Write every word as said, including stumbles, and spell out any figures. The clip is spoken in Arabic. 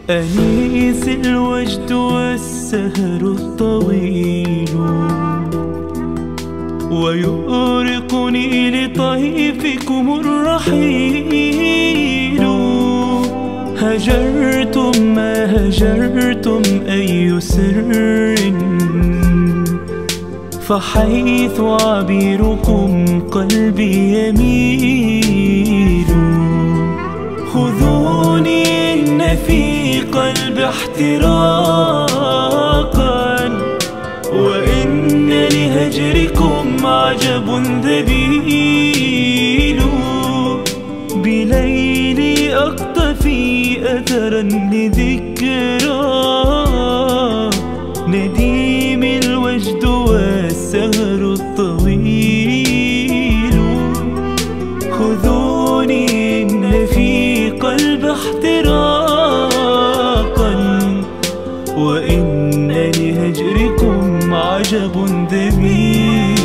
أنيس الوجد والسهر الطويل، ويؤرقني لطيفكم الرحيل. هجرتم ما هجرتم أي سر، فحيث عبيركم قلبي يميل. خذوني إن في قلبي احتراقا، وإن لهجركم عجب ذبيل. بليلي أقتفي أثرا لذكرى نديم الوجد والسهر الطويل. خذوني إن في قلب احتراقا، وإن لهجركم عجب ذبيل.